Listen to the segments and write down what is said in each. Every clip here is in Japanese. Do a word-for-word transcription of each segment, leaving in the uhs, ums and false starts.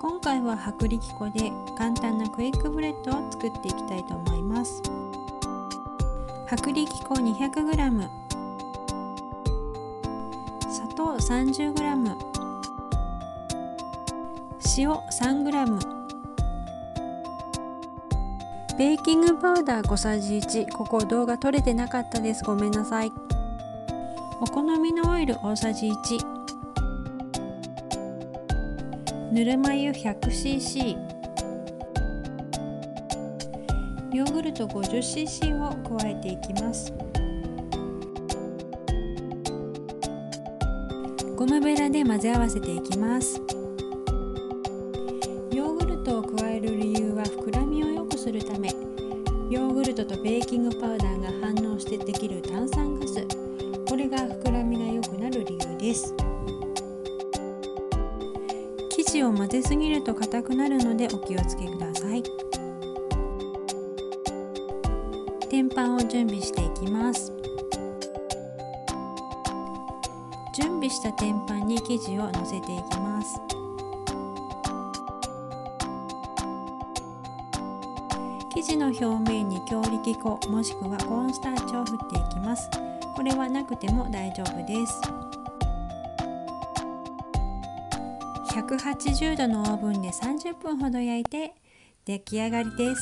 今回は薄力粉で簡単なクイックブレッドを作っていきたいと思います。薄力粉 にひゃくグラム、 砂糖 さんじゅうグラム、 塩 さんグラム、 ベーキングパウダー小さじいち、ここ動画撮れてなかったです、ごめんなさい。お好みのオイル大さじいち、ぬるま湯 ひゃくシーシー、 ヨーグルト ごじゅうシーシー を加えていきます。ゴムベラで混ぜ合わせていきます。ヨーグルトを加える理由は膨らみを良くするため、ヨーグルトとベーキングパウダーが反応してできる炭酸ガス、これが膨らみが良くなる理由です。生地を混ぜすぎると硬くなるのでお気をつけください。天板を準備していきます。準備した天板に生地を乗せていきます。生地の表面に強力粉もしくはコーンスターチを振っていきます。これはなくても大丈夫です。ひゃくはちじゅうどのオーブンでさんじゅっぷんほど焼いて出来上がりです。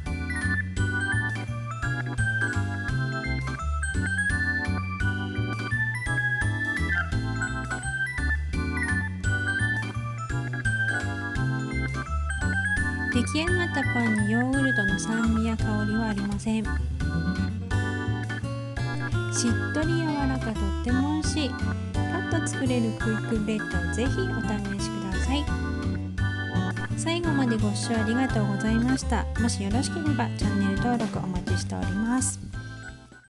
出来上がったパンにヨーグルトの酸味や香りはありません。しっとり柔らか、とっても美味しいパッと作れるクイックブレッドをぜひお試しください。最後までご視聴ありがとうございました。もしよろしければチャンネル登録お待ちしております。